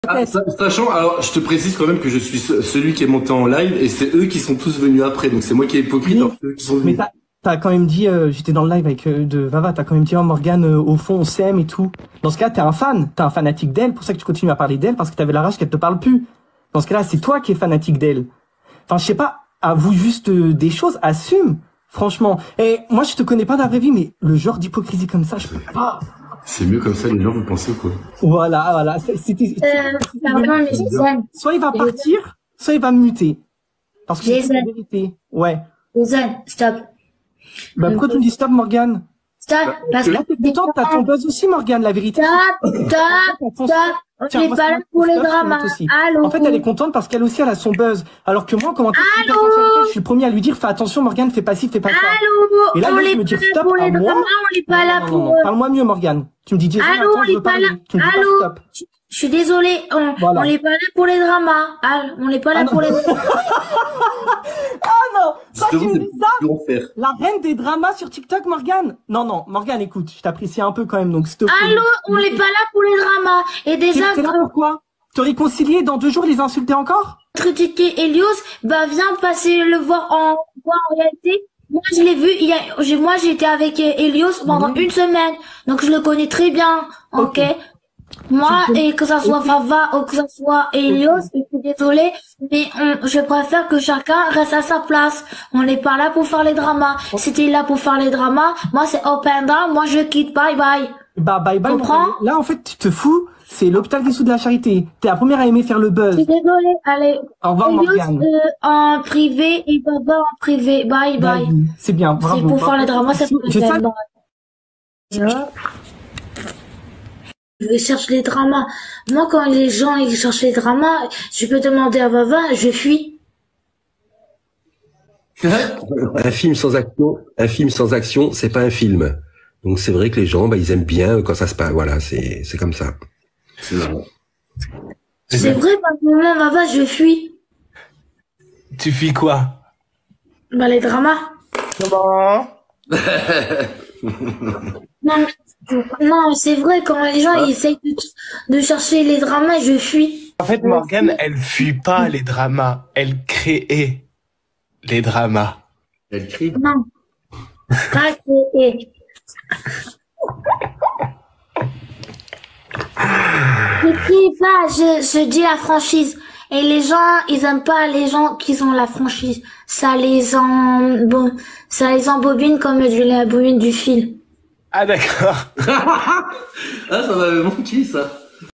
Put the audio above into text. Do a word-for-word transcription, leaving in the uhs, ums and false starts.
Ah, sa- sachant, alors je te précise quand même que je suis ce- celui qui est monté en live et c'est eux qui sont tous venus après, donc c'est moi qui est hypocrite, Oui, alors que c'est eux qui sont mais venus. t'as t'as quand même dit, euh, j'étais dans le live avec euh, de Vava, t'as quand même dit, oh Morgane, euh, au fond, on s'aime et tout. Dans ce cas, t'es un fan, t'es un fanatique d'elle, pour ça que tu continues à parler d'elle, parce que t'avais la rage qu'elle te parle plus. Dans ce cas-là, c'est toi qui es fanatique d'elle. Enfin, je sais pas, avoue juste euh, des choses, assume, franchement. Et moi, je te connais pas dans la vraie vie, mais le genre d'hypocrisie comme ça, je peux pas. C'est mieux comme ça, les gens, vous pensez quoi? Voilà, voilà. c'est- C'était. Euh, pardon, mais Jason, Soit il va partir, soit il va me muter. Parce que c'est Jason, la vérité. Ouais. Jason, stop. Bah pourquoi tu me dis stop, Morgane? Stop, parce que Là, t'es contente, t'as ton buzz aussi, Morgane, la vérité. Stop, stop, stop. On Tiens, n'est moi, pas c'est là moi pour qui les stop, je te dramas. note aussi. Allô? En fait, elle est contente parce qu'elle aussi, elle a son buzz. Alors que moi, comment tu Allô? je suis le premier à lui dire, fais attention, Morgane, fais pas ci, fais pas ça. Allô? Et là, On lui, je n'est me pas dis, là stop pour les à moi. dramas, on n'est pas Non, là non, non, pour... non, parle-moi mieux, Morgane. Tu me dis, Jason, Allô, attends, on je veux n'est pas parler. là. Tu me dis pas Allô? stop. Je je suis désolée, on Voilà. on n'est pas là pour les dramas. Allô, on n'est pas là Ah non. pour les dramas. Ah non, ça, tu Justement, me c'est dis ça? plus l'enfer. La reine des dramas sur TikTok, Morgane. Non, non, Morgane, écoute, je t'apprécie un peu quand même, donc s'il te plaît. Allô, on n'est pas là pour les dramas. Et déjà, T'es là pourquoi? Te réconcilier dans deux jours, les insulter encore? critiquer Helios, bah viens passer le voir en voir en réalité. Moi je l'ai vu, il y a, j'ai, moi j'étais avec euh, Helios pendant Mhm. une semaine, donc je le connais très bien, ok. Ok. Moi Tu- et que ça soit Ok. Fava ou que ça soit Helios, je suis désolée, mais on, je préfère que chacun reste à sa place. On n'est pas là pour faire les dramas. Si t'es là pour faire les dramas, moi c'est open down, moi je quitte, bye bye. Bah, bye bye. Comprends? Morgane. Là, en fait, tu te fous. C'est l'hôpital des sous de la charité. T'es la première à aimer faire le Je buzz. suis désolée, allez. Au revoir, Helios Morgane. euh, en privé et Fava en privé, bye bye. Vas-y. C'est bien, bravo. C'est pour faire les dramas, c'est pour Je les sais- dramas. Je cherche les dramas. Moi, quand les gens ils cherchent les dramas, je peux demander à Vava, je fuis. Un film sans action, un film sans action, c'est pas un film. Donc c'est vrai que les gens, bah, ils aiment bien quand ça se passe. Voilà, c'est c'est comme ça. C'est vrai. C'est vrai, par moment, Vava, je fuis. Tu fuis quoi? Bah, les dramas. Comment? Non, mais- non, c'est vrai, quand les gens ils essayent de, de chercher les dramas, je fuis. En fait, Morgane, elle fuit pas les dramas. Elle crée les dramas. Elle crie. Non. Ah, et, et. Je crie pas, je, je dis la franchise. Et les gens, ils aiment pas les gens qui ont la franchise. Ça les en, bon, ça les embobine comme du, la bobine du fil. Ah d'accord. Ah, ça m'avait manqué, ça.